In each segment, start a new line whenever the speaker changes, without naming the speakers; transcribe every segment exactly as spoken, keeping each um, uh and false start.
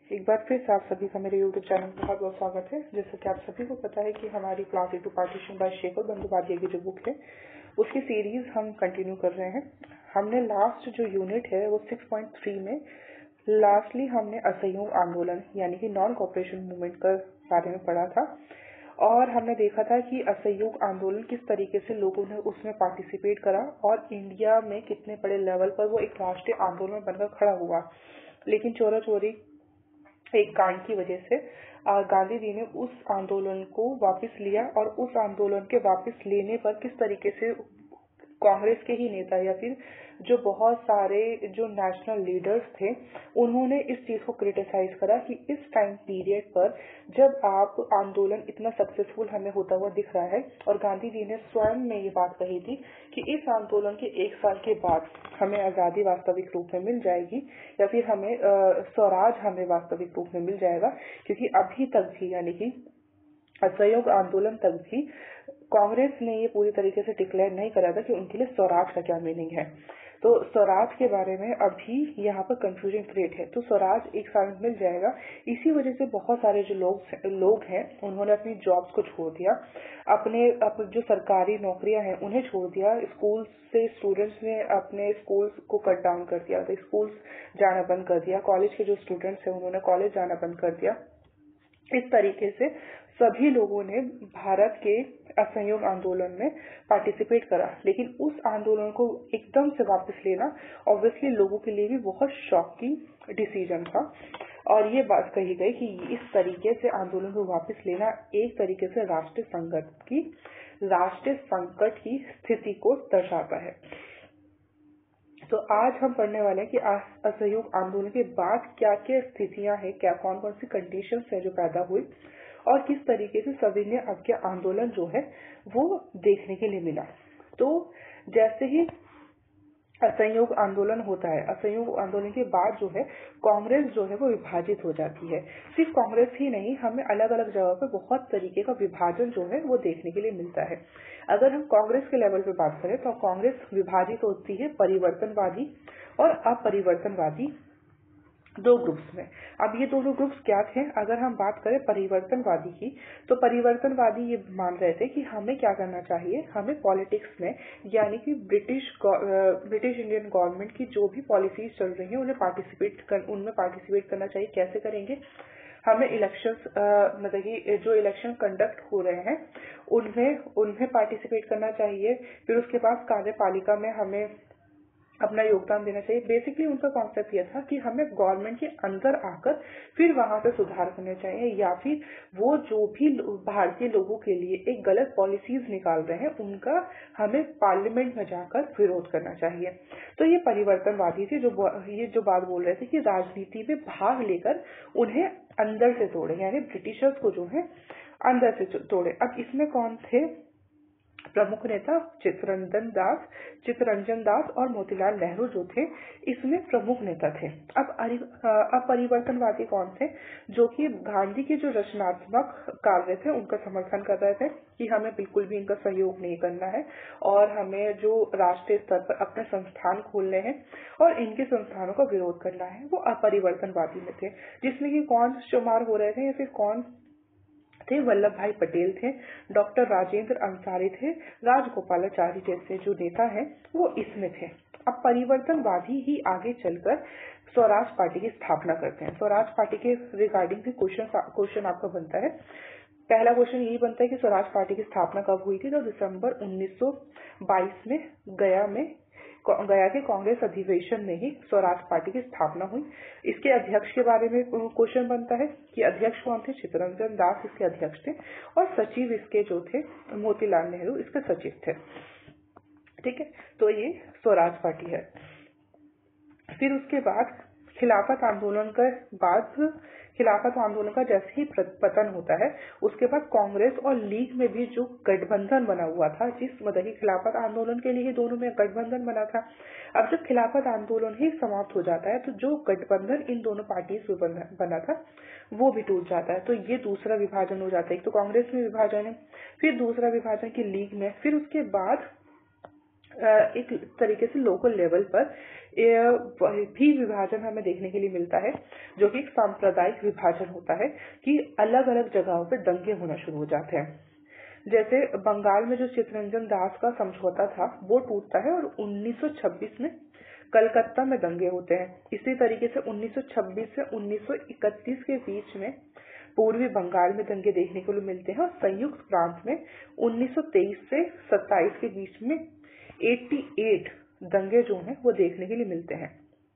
एक बार फिर से आप सभी का मेरे यूट्यूब चैनल में बहुत बहुत स्वागत है। जैसे कि आप सभी को पता है कि हमारी class two partition by Shekhar Bandopadhyay की जो बुक है उसकी सीरीज हम कंटिन्यू कर रहे हैं। हमने लास्ट जो यूनिट है वो सिक्स पॉइंट थ्री में लास्टली हमने असहयोग आंदोलन यानी कि नॉन कॉपरेशन मूवमेंट के बारे में पढ़ा था और हमने देखा था कि असहयोग आंदोलन किस तरीके से लोगों ने उसमें पार्टिसिपेट करा और इंडिया में कितने बड़े लेवल पर वो एक राष्ट्रीय आंदोलन बनकर खड़ा हुआ। लेकिन चोरा चोरी एक कांड की वजह से गांधी जी ने उस आंदोलन को वापस लिया और उस आंदोलन के वापस लेने पर किस तरीके से कांग्रेस के ही नेता या फिर जो बहुत सारे जो नेशनल लीडर्स थे उन्होंने इस चीज को क्रिटिसाइज करा कि इस टाइम पीरियड पर जब आप आंदोलन इतना सक्सेसफुल हमें होता हुआ दिख रहा है और गांधी जी ने स्वयं में ये बात कही थी कि इस आंदोलन के एक साल के बाद हमें आजादी वास्तविक रूप में मिल जाएगी या फिर हमें स्वराज हमें वास्तविक रूप में मिल जाएगा, क्योंकि अभी तक भी यानी कि असहयोग आंदोलन तक भी कांग्रेस ने ये पूरी तरीके से डिक्लेयर नहीं करा था कि उनके लिए स्वराज का क्या मीनिंग है। तो स्वराज के बारे में अभी यहाँ पर कंफ्यूजन क्रिएट है। तो स्वराज एक साल में मिल जाएगा, इसी वजह से बहुत सारे जो लोग लोग हैं उन्होंने अपनी जॉब्स को छोड़ दिया, अपने अपने जो सरकारी नौकरियां हैं उन्हें छोड़ दिया, स्कूल से स्टूडेंट्स ने अपने स्कूल्स को कट डाउन कर दिया, तो स्कूल्स जाना बंद कर दिया, कॉलेज के जो स्टूडेंट्स हैं उन्होंने कॉलेज जाना बंद कर दिया। इस तरीके से सभी लोगों ने भारत के असहयोग आंदोलन में पार्टिसिपेट करा, लेकिन उस आंदोलन को एकदम से वापस लेना ऑब्वियसली लोगों के लिए भी बहुत शॉकिंग डिसीजन था और ये बात कही गई कि इस तरीके से आंदोलन को वापस लेना एक तरीके से राष्ट्रीय संकट की राष्ट्रीय संकट की स्थिति को दर्शाता है। तो आज हम पढ़ने वाले हैं कि असहयोग आंदोलन के बाद क्या क्या स्थितियां हैं, क्या कौन कौन सी कंडीशंस है जो पैदा हुई और किस तरीके से सभी ने अब क्या आंदोलन जो है वो देखने के लिए मिला। तो जैसे ही असहयोग आंदोलन होता है, असहयोग आंदोलन के बाद जो है कांग्रेस जो है वो विभाजित हो जाती है। सिर्फ कांग्रेस ही नहीं, हमें अलग अलग जगह पर बहुत तरीके का विभाजन जो है वो देखने के लिए मिलता है। अगर हम कांग्रेस के लेवल पे बात करें तो कांग्रेस विभाजित होती है परिवर्तनवादी और अपरिवर्तनवादी दो ग्रुप्स में। अब ये दोनों ग्रुप्स क्या थे? अगर हम बात करें परिवर्तनवादी की तो परिवर्तनवादी ये मान रहे थे कि हमें क्या करना चाहिए, हमें पॉलिटिक्स में यानी कि ब्रिटिश ब्रिटिश इंडियन गवर्नमेंट की जो भी पॉलिसीज चल रही हैं उन्हें पार्टिसिपेट कर उनमें पार्टिसिपेट करना चाहिए। कैसे करेंगे? हमें इलेक्शंस मतलब कि जो इलेक्शन कंडक्ट हो रहे हैं उनमें उनमें पार्टिसिपेट करना चाहिए। फिर उसके बाद कार्यपालिका में हमें अपना योगदान देना चाहिए। बेसिकली उनका कॉन्सेप्ट यह था कि हमें गवर्नमेंट के अंदर आकर फिर वहां पे सुधार करने चाहिए या फिर वो जो भी भारतीय लोगों के लिए एक गलत पॉलिसीज निकाल रहे हैं उनका हमें पार्लियामेंट में जाकर विरोध करना चाहिए। तो ये परिवर्तनवादी थे जो ये जो बात बोल रहे थे कि राजनीति में भाग लेकर उन्हें अंदर से तोड़े, यानी ब्रिटिशर्स को जो है अंदर से तोड़े। अब इसमें कौन थे प्रमुख नेता? चित्तरंजन दास चित्तरंजन दास और मोतीलाल नेहरू जो थे इसमें प्रमुख नेता थे। अब अब परिवर्तनवादी कौन थे? जो कि गांधी के जो रचनात्मक कार्य थे उनका समर्थन कर रहे थे कि हमें बिल्कुल भी इनका सहयोग नहीं करना है और हमें जो राष्ट्रीय स्तर पर अपने संस्थान खोलने हैं और इनके संस्थानों का विरोध करना है, वो अपरिवर्तनवादी में थे। जिसमें कि कौन शुमार हो रहे थे या फिर कौन थे? वल्लभ भाई पटेल थे, डॉक्टर राजेंद्र अंसारी थे, राजगोपालाचारी जैसे जो नेता हैं वो इसमें थे। अब परिवर्तनवादी ही आगे चलकर स्वराज पार्टी की स्थापना करते हैं। स्वराज पार्टी के रिगार्डिंग भी क्वेश्चन क्वेश्चन आपका बनता है। पहला क्वेश्चन यही बनता है कि स्वराज पार्टी की स्थापना कब हुई थी? तो दिसंबर उन्नीस सौ बाईस में गया में गया के कांग्रेस अधिवेशन में ही स्वराज पार्टी की स्थापना हुई। इसके अध्यक्ष के बारे में क्वेश्चन बनता है कि अध्यक्ष कौन थे? चित्तरंजन दास इसके अध्यक्ष थे और सचिव इसके जो थे मोतीलाल नेहरू इसके सचिव थे। ठीक है, तो ये स्वराज पार्टी है। फिर उसके बाद खिलाफत आंदोलन के बाद खिलाफत आंदोलन का जैसे ही पतन होता है उसके बाद कांग्रेस और लीग में भी जो गठबंधन बना हुआ था, जिस मतलब कि खिलाफत आंदोलन के लिए दोनों में गठबंधन बना था। अब जब खिलाफत आंदोलन ही समाप्त हो जाता है तो जो गठबंधन इन दोनों पार्टी से बना था वो भी टूट जाता है। तो ये दूसरा विभाजन हो जाता है। एक तो कांग्रेस में विभाजन है, फिर दूसरा विभाजन की लीग में, फिर उसके बाद एक तरीके से लोकल लेवल पर भी विभाजन हमें देखने के लिए मिलता है, जो कि एक सांप्रदायिक विभाजन होता है कि अलग अलग जगहों पे दंगे होना शुरू हो जाते हैं। जैसे बंगाल में जो चित्तरंजन दास का समझौता था वो टूटता है और उन्नीस सौ छब्बीस में कलकत्ता में दंगे होते हैं। इसी तरीके से उन्नीस सौ छब्बीस से उन्नीस सौ इकतीस के बीच में पूर्वी बंगाल में दंगे देखने को मिलते हैं और संयुक्त प्रांत में उन्नीस सौ तेईस से सत्ताईस के बीच में अठासी दंगे जो हैं वो देखने के लिए मिलते हैं।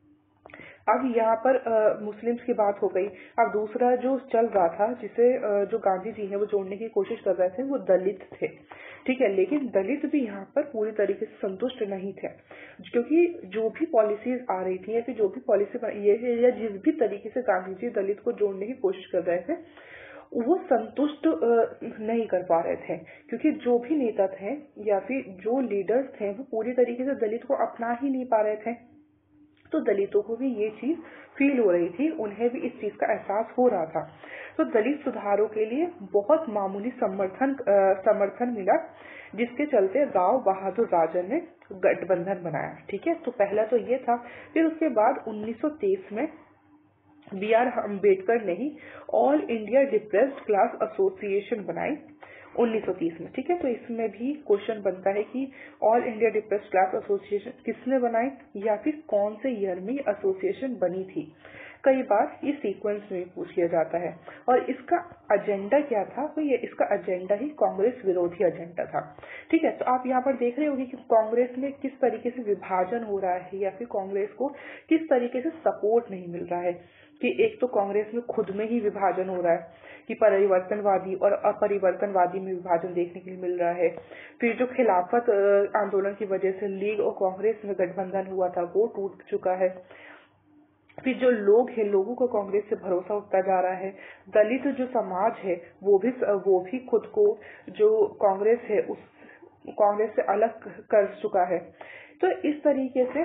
अब यहाँ पर आ, मुस्लिम्स की बात हो गई। अब दूसरा जो चल रहा था जिसे आ, जो गांधी जी हैं वो जोड़ने की कोशिश कर रहे थे वो दलित थे, ठीक है। लेकिन दलित भी यहाँ पर पूरी तरीके से संतुष्ट नहीं थे, क्योंकि जो भी पॉलिसीज आ रही थी या फिर जो भी पॉलिसी ये है या जिस भी तरीके से गांधी जी दलित को जोड़ने की कोशिश कर रहे थे वो संतुष्ट नहीं कर पा रहे थे, क्योंकि जो भी नेता थे या फिर जो लीडर्स थे वो पूरी तरीके से दलित को अपना ही नहीं पा रहे थे। तो दलितों को भी ये चीज फील हो रही थी, उन्हें भी इस चीज का एहसास हो रहा था। तो दलित सुधारों के लिए बहुत मामूली समर्थन समर्थन मिला, जिसके चलते राव बहादुर राजन ने गठबंधन बनाया, ठीक है। तो पहला तो ये था। फिर उसके बाद उन्नीस सौ तेईस में बी आर अम्बेडकर ने ही all India depressed class association बनाई उन्नीस सौ तीस में, ठीक है। तो इसमें भी क्वेश्चन बनता है कि all India depressed class association किसने बनाई या फिर कौन से ईयर में एसोसिएशन बनी थी। कई बार ये सीक्वेंस में पूछ लिया जाता है। और इसका एजेंडा क्या था, तो ये इसका एजेंडा ही कांग्रेस विरोधी एजेंडा था, ठीक है। तो आप यहाँ पर देख रहे होंगे कि कांग्रेस में किस तरीके से विभाजन हो रहा है या फिर कांग्रेस को किस तरीके से सपोर्ट नहीं मिल रहा है। कि एक तो कांग्रेस में खुद में ही विभाजन हो रहा है कि परिवर्तनवादी और अपरिवर्तनवादी में विभाजन देखने के लिए मिल रहा है। फिर जो खिलाफत आंदोलन की वजह से लीग और कांग्रेस में गठबंधन हुआ था वो टूट चुका है। फिर जो लोग हैं, लोगों को कांग्रेस से भरोसा उठता जा रहा है। दलित जो समाज है वो भी वो भी खुद को जो कांग्रेस है उस कांग्रेस से अलग कर चुका है। तो इस तरीके से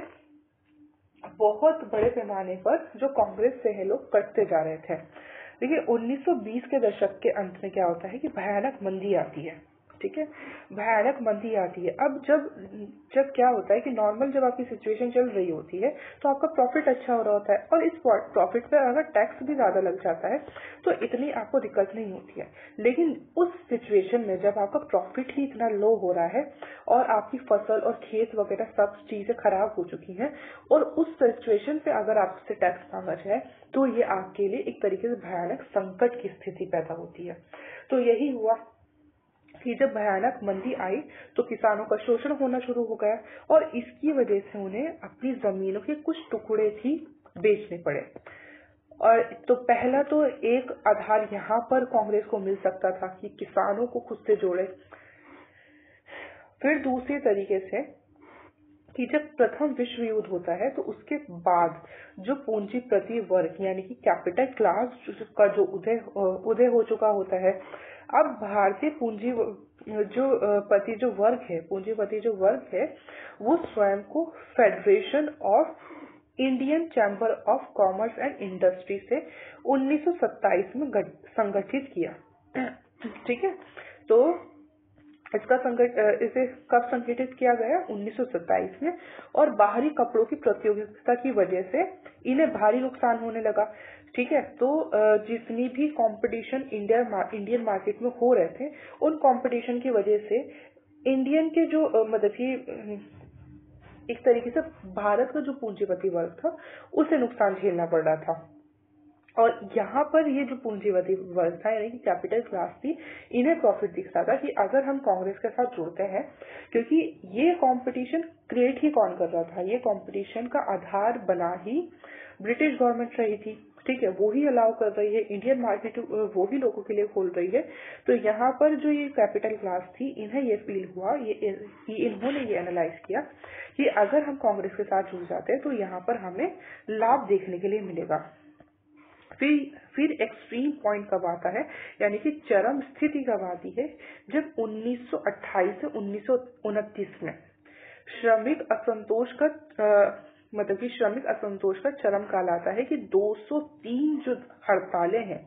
बहुत बड़े पैमाने पर जो कांग्रेस से है लोग कटते जा रहे थे। देखिए उन्नीस सौ बीस के दशक के अंत में क्या होता है कि भयानक मंदी आती है, ठीक है। भयानक मंदी आती है। अब जब जब क्या होता है कि नॉर्मल जब आपकी सिचुएशन चल रही होती है तो आपका प्रॉफिट अच्छा हो रहा होता है और इस प्रॉफिट पे अगर टैक्स भी ज्यादा लग जाता है तो इतनी आपको दिक्कत नहीं होती है। लेकिन उस सिचुएशन में जब आपका प्रॉफिट ही इतना लो हो रहा है और आपकी फसल और खेत वगैरह सब चीजें खराब हो चुकी हैं और उस सिचुएशन पे अगर आपसे टैक्स मांगा जाए तो ये आपके लिए एक तरीके से भयानक संकट की स्थिति पैदा होती है। तो यही हुआ कि जब भयानक मंदी आई तो किसानों का शोषण होना शुरू हो गया और इसकी वजह से उन्हें अपनी जमीनों के कुछ टुकड़े भी बेचने पड़े। और तो पहला तो एक आधार यहाँ पर कांग्रेस को मिल सकता था कि किसानों को खुद से जोड़े। फिर दूसरे तरीके से कि जब प्रथम विश्व युद्ध होता है तो उसके बाद जो पूंजीपति वर्ग यानी कि कैपिटल क्लास का जो उदय उदय हो चुका होता है। अब भारतीय पूंजी जो पति जो वर्ग है पूंजीपति जो वर्ग है वो स्वयं को federation of Indian chamber of commerce and industry से उन्नीस सौ सत्ताईस में संगठित किया, ठीक है। तो इसका संगठ इसे कब संगठित किया गया? उन्नीस सौ सत्ताईस में। और बाहरी कपड़ों की प्रतियोगिता की वजह से इन्हें भारी नुकसान होने लगा, ठीक है। तो जितनी भी कंपटीशन इंडिया इंडियन मार्केट में हो रहे थे उन कंपटीशन की वजह से इंडियन के जो मतलब कि एक तरीके से भारत का जो पूंजीपति वर्ग था उसे नुकसान झेलना पड़ रहा था। और यहाँ पर ये जो पूंजीपति वर्ग था यानी कि कैपिटल क्लास थी इन्हें प्रॉफिट दिखता था कि अगर हम कांग्रेस के साथ जुड़ते हैं, क्योंकि ये कंपटीशन क्रिएट ही कौन कर रहा था, ये कंपटीशन का आधार बना ही ब्रिटिश गवर्नमेंट रही थी, ठीक है। वो ही अलाउ कर रही है, इंडियन मार्केट वो ही लोगों के लिए खोल रही है। तो यहाँ पर जो ये कैपिटल क्लास थी इन्हें ये फील हुआ, ये इन्होंने ये एनालाइज किया कि अगर हम कांग्रेस के साथ जुड़ जाते हैं तो यहाँ पर हमें लाभ देखने के लिए मिलेगा। फिर फिर एक्सट्रीम पॉइंट कब आता है यानी कि चरम स्थिति कब आती है, जब उन्नीस सौ अट्ठाईस से उन्नीस सौ उनतीस में श्रमिक असंतोष का आ, मतलब कि श्रमिक असंतोष का चरम काल आता है कि दो सौ तीन जो हड़तालें हैं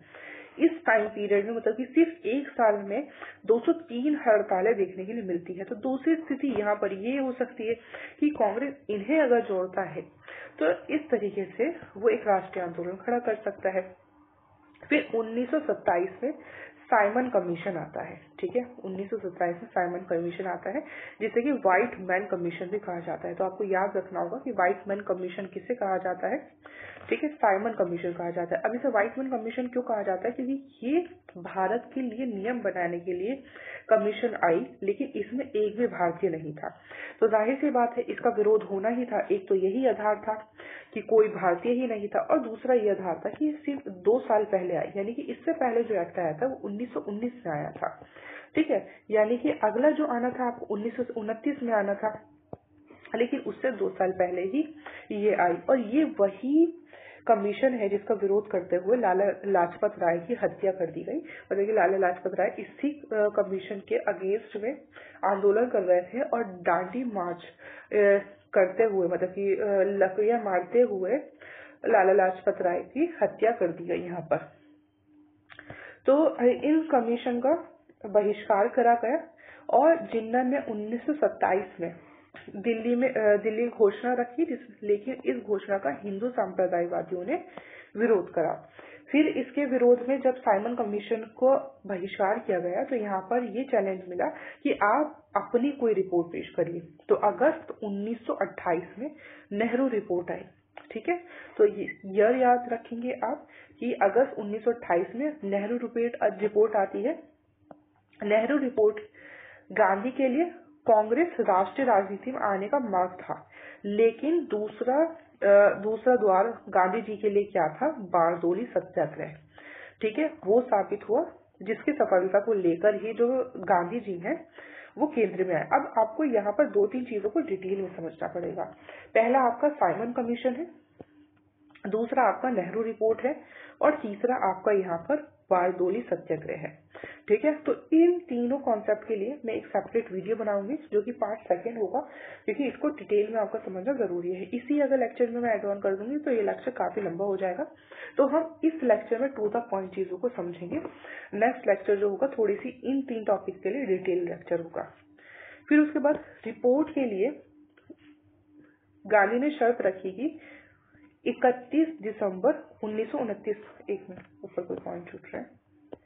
इस टाइम पीरियड में मतलब कि सिर्फ एक साल में दो सौ तीन हड़तालें देखने के लिए मिलती है। तो दूसरी स्थिति यहाँ पर ये हो सकती है कि कांग्रेस इन्हें अगर जोड़ता है तो इस तरीके से वो एक राष्ट्रीय आंदोलन खड़ा कर सकता है। फिर उन्नीस सौ सत्ताईस में साइमन कमीशन आता है, ठीक है, उन्नीस सौ सत्ताईस में साइमन कमीशन आता है जिसे कि व्हाइट मैन कमीशन भी कहा जाता है। तो आपको याद रखना होगा कि व्हाइट मैन कमीशन किसे कहा जाता है, ठीक है, साइमन कमीशन कहा जाता है। अब इसे व्हाइट मैन कमीशन क्यों कहा जाता है, क्योंकि ये भारत के लिए नियम बनाने के लिए कमीशन आई, लेकिन इसमें एक भी भारतीय नहीं था। तो जाहिर सी बात है इसका विरोध होना ही था। एक तो यही आधार था कि कोई भारतीय ही नहीं था, और दूसरा ये आधार था कि सिर्फ दो साल पहले आई, यानी कि इससे पहले जो एक्ट आया था वो उन्नीस सौ उन्नीस में आया था, ठीक है, यानी कि अगला जो आना था आपको उन्नीस सौ उनतीस में आना था, लेकिन उससे दो साल पहले ही ये आई। और ये वही कमीशन है जिसका विरोध करते हुए लाला लाजपत राय की हत्या कर दी गई। मतलब कि लाला लाजपत राय इसी कमीशन के अगेंस्ट में आंदोलन कर रहे थे और डांडी मार्च करते हुए, मतलब कि लकड़ियां मारते हुए लाला लाजपत राय की हत्या कर दी गई यहाँ पर। तो इन कमीशन का बहिष्कार करा गया और जिन्ना ने उन्नीस सौ सत्ताईस में दिल्ली में दिल्ली घोषणा रखी, लेकिन इस घोषणा का हिंदू सांप्रदायवादियों ने विरोध करा। फिर इसके विरोध में जब साइमन कमीशन को बहिष्कार किया गया तो यहाँ पर ये चैलेंज मिला कि आप अपनी कोई रिपोर्ट पेश करिए। तो अगस्त उन्नीस सौ अट्ठाईस में नेहरू रिपोर्ट आई, ठीक है। तो ये याद रखेंगे आप कि अगस्त उन्नीस सौ अट्ठाईस में नेहरू रिपोर्ट रिपोर्ट आती है। नेहरू रिपोर्ट गांधी के लिए कांग्रेस राष्ट्रीय राजनीति में आने का मार्ग था, लेकिन दूसरा दूसरा द्वार गांधी जी के लिए क्या था, बारदोली सत्याग्रह, ठीक है, वो साबित हुआ, जिसकी सफलता को लेकर ही जो गांधी जी हैं वो केंद्र में आए। अब आपको यहाँ पर दो तीन चीजों को डिटेल में समझना पड़ेगा। पहला आपका साइमन कमीशन है, दूसरा आपका नेहरू रिपोर्ट है, और तीसरा आपका यहाँ पर बारदोली सत्याग्रह है, ठीक है। तो इन तीनों कॉन्सेप्ट के लिए मैं एक सेपरेट वीडियो बनाऊंगी जो कि पाँच सेकंड होगा, क्योंकि इसको डिटेल में आपका समझना जरूरी है। इसी अगर लेक्चर में मैं एड ऑन कर दूंगी तो ये लेक्चर काफी लंबा हो जाएगा। तो हम इस लेक्चर में टू द पॉइंट चीजों को समझेंगे। नेक्स्ट लेक्चर जो होगा थोड़ी सी इन तीन टॉपिक के लिए डिटेल लेक्चर होगा। फिर उसके बाद रिपोर्ट के लिए गांधी ने शर्त रखी कि इकतीस दिसंबर उन्नीस सौ उनतीस, एक मिनट ऊपर कोई पॉइंट छूट रहा है,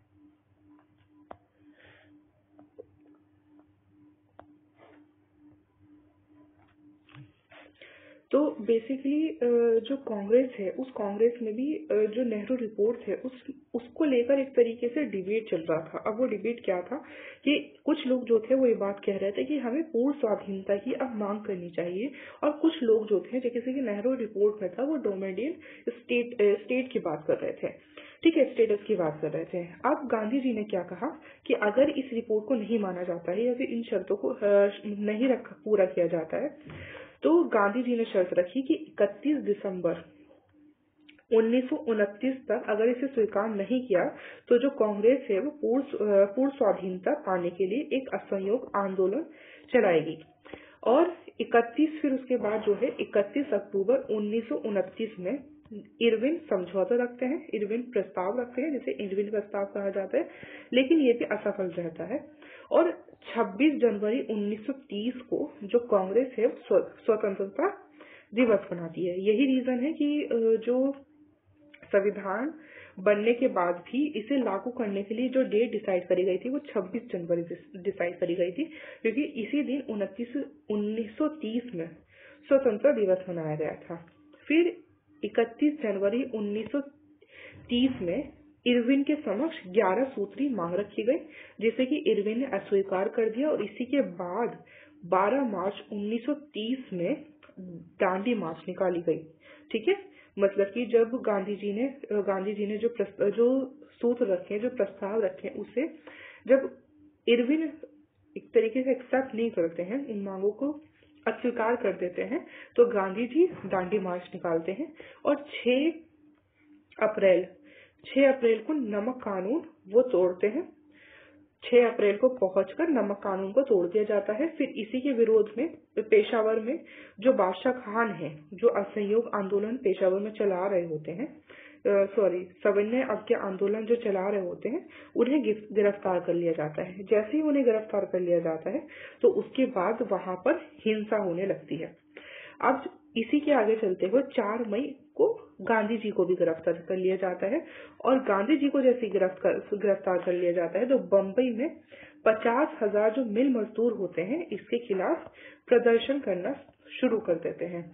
तो बेसिकली जो कांग्रेस है उस कांग्रेस में भी जो नेहरू रिपोर्ट है उस उसको लेकर एक तरीके से डिबेट चल रहा था। अब वो डिबेट क्या था कि कुछ लोग जो थे वो ये बात कह रहे थे कि हमें पूर्ण स्वाधीनता की अब मांग करनी चाहिए, और कुछ लोग जो थे जैसे कि नेहरू रिपोर्ट में था वो डोमिनियन स्टेट स्टेट की बात कर रहे थे, ठीक है, स्टेटस की बात कर रहे थे। अब गांधी जी ने क्या कहा कि अगर इस रिपोर्ट को नहीं माना जाता है या फिर इन शर्तों को नहीं रखा पूरा किया जाता है तो गांधी जी ने शर्त रखी कि इकतीस दिसंबर उन्नीस सौ उनतीस तक अगर इसे स्वीकार नहीं किया तो जो कांग्रेस है वो पूर्ण पूर्ण स्वाधीनता पाने के लिए एक असहयोग आंदोलन चलाएगी। और इकतीस फिर उसके बाद जो है इकतीस अक्टूबर उन्नीस सौ उनतीस में इरविन समझौता रखते हैं, इरविन प्रस्ताव रखते हैं, जिसे इरविन प्रस्ताव कहा जाता है, लेकिन ये भी असफल रहता है। और छब्बीस जनवरी उन्नीस सौ तीस को जो कांग्रेस है स्वतंत्रता दिवस मनाती है। यही रीजन है कि जो संविधान बनने के बाद भी इसे लागू करने के लिए जो डेट डिसाइड करी गई थी वो छब्बीस जनवरी डिसाइड करी गई थी, क्योंकि इसी दिन उनतीस उन्नीस सौ तीस में स्वतंत्रता दिवस मनाया गया था। फिर इकतीस जनवरी उन्नीस सौ तीस में इरविन के समक्ष ग्यारह सूत्री मांग रखी गई, जिसे कि इरविन ने अस्वीकार कर दिया, और इसी के बाद बारह मार्च उन्नीस सौ तीस में दांडी मार्च निकाली गई, ठीक है। मतलब कि जब गांधी जी ने गांधी जी ने जो जो सूत्र रखे, जो प्रस्ताव रखे, उसे जब इरविन एक तरीके से एक्सेप्ट नहीं करते हैं, इन मांगों को अस्वीकार कर देते हैं, तो गांधी जी दांडी मार्च निकालते हैं। और छह अप्रैल छह अप्रैल को नमक कानून वो तोड़ते हैं। छह अप्रैल को पहुंचकर नमक कानून को तोड़ दिया जाता है। फिर इसी के विरोध में पेशावर में जो बादशाह खान है, जो असहयोग आंदोलन पेशावर में चला रहे होते हैं, सॉरी सविनय अवज्ञा आंदोलन जो चला रहे होते हैं उन्हें गिरफ्तार कर लिया जाता है। जैसे ही उन्हें गिरफ्तार कर लिया जाता है तो उसके बाद वहां पर हिंसा होने लगती है। अब इसी के आगे चलते हुए चार मई को गांधी जी को भी गिरफ्तार कर लिया जाता है और गांधी जी को जैसे गिरफ्तार गिरफ्तार कर लिया जाता है तो बम्बई में पचास हजार जो मिल मजदूर होते हैं इसके खिलाफ प्रदर्शन करना शुरू कर देते हैं।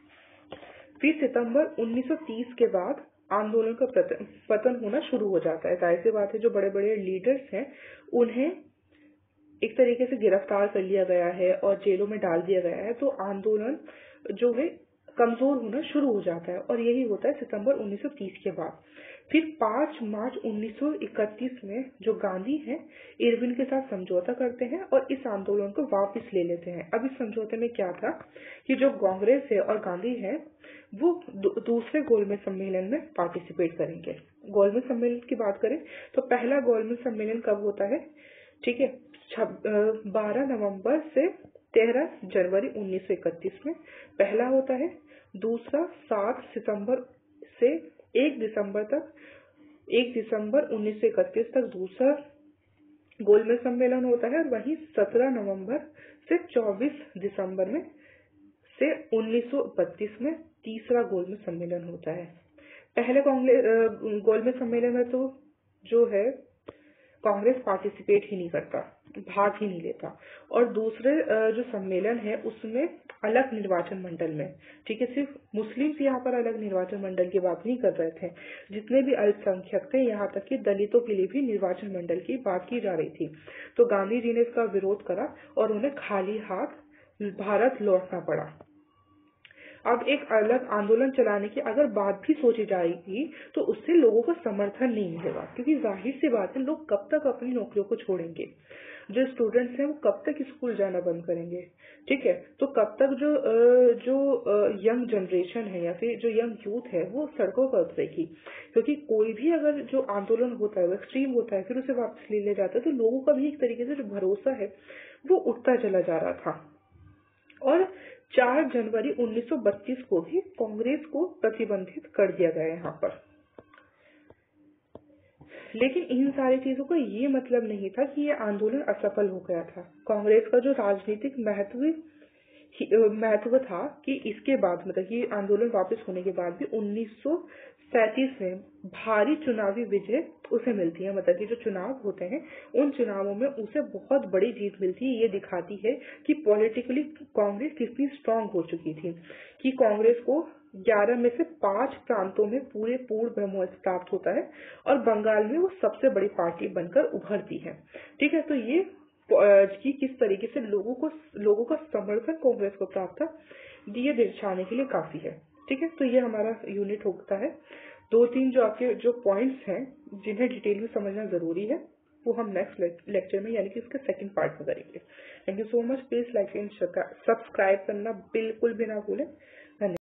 फिर सितंबर उन्नीस सौ तीस के बाद आंदोलन का पतन होना शुरू हो जाता है। जाहिर सी बात है जो बड़े बड़े लीडर्स हैं उन्हें एक तरीके से गिरफ्तार कर लिया गया है और जेलों में डाल दिया गया है, तो आंदोलन जो है कमजोर होना शुरू हो जाता है और यही होता है सितंबर उन्नीस सौ तीस के बाद। फिर पाँच मार्च उन्नीस सौ इकतीस में जो गांधी हैं इरविन के साथ समझौता करते हैं और इस आंदोलन को वापस ले लेते हैं। अब इस समझौते में क्या था कि जो कांग्रेस है और गांधी है वो दूसरे गोलमेज सम्मेलन में पार्टिसिपेट करेंगे। गोलमेज सम्मेलन की बात करें तो पहला गोलमेज सम्मेलन कब होता है, ठीक है, बारह नवंबर से तेरह जनवरी उन्नीस सौ इकतीस में पहला होता है। दूसरा सात सितंबर से एक दिसंबर तक एक दिसंबर उन्नीस सौ इकतीस तक दूसरा गोलमेज सम्मेलन होता है और वहीं सत्रह नवंबर से चौबीस दिसंबर में से उन्नीस सौ बत्तीस में तीसरा गोलमेज सम्मेलन होता है। पहले कांग्रेस गोलमेज सम्मेलन में तो जो है कांग्रेस पार्टिसिपेट ही नहीं करता, भाग ही नहीं लेता, और दूसरे जो सम्मेलन है उसमें अलग निर्वाचन मंडल में, ठीक है, सिर्फ मुस्लिम्स यहाँ पर अलग निर्वाचन मंडल की बात नहीं कर रहे थे, जितने भी अल्पसंख्यक थे यहाँ तक कि दलितों के लिए भी निर्वाचन मंडल की बात की जा रही थी। तो गांधी जी ने इसका विरोध करा और उन्हें खाली हाथ भारत लौटना पड़ा। अब एक अलग आंदोलन चलाने की अगर बात भी सोची जाएगी तो उससे लोगों को समर्थन नहीं मिलेगा, क्योंकि जाहिर सी बात है लोग कब तक अपनी नौकरियों को छोड़ेंगे, जो स्टूडेंट्स हैं वो कब तक स्कूल जाना बंद करेंगे, ठीक है, तो कब तक जो जो यंग जनरेशन है या फिर जो यंग यूथ है वो सड़कों पर उतरेगी, क्योंकि कोई भी अगर जो आंदोलन होता है वो एक्सट्रीम होता है फिर उसे वापस ले लिया जाता है, तो लोगों का भी एक तरीके से जो भरोसा है वो उठता चला जा रहा था। और चार जनवरी उन्नीस सौ बत्तीस को भी कांग्रेस को प्रतिबंधित कर दिया गया यहाँ पर। लेकिन इन सारी चीजों का ये मतलब नहीं था कि ये आंदोलन असफल हो गया था। कांग्रेस का जो राजनीतिक महत्व महत्व था कि इसके बाद मतलब कि आंदोलन वापस होने के बाद भी उन्नीस सौ सैंतीस में भारी चुनावी विजय उसे मिलती है, मतलब कि जो चुनाव होते हैं उन चुनावों में उसे बहुत बड़ी जीत मिलती है। ये दिखाती है कि पॉलिटिकली कांग्रेस कितनी स्ट्रांग हो चुकी थी, कि कांग्रेस को ग्यारह में से पांच प्रांतों में पूरे पूर्ण बहुमत प्राप्त होता है और बंगाल में वो सबसे बड़ी पार्टी बनकर उभरती है, ठीक है। तो ये कि किस तरीके से लोगों को लोगों का समर्थन कांग्रेस को प्राप्त था, ये दर्शाने के लिए काफी है, ठीक है। तो ये हमारा यूनिट होता है। दो तीन जो आपके जो पॉइंट्स हैं जिन्हें डिटेल में समझना जरूरी है वो हम नेक्स्ट लेक्चर में यानी कि इसके सेकंड पार्ट में करेंगे। Thank you so much. Please like and subscribe करना बिल्कुल भी ना भूलें। धन्यवाद।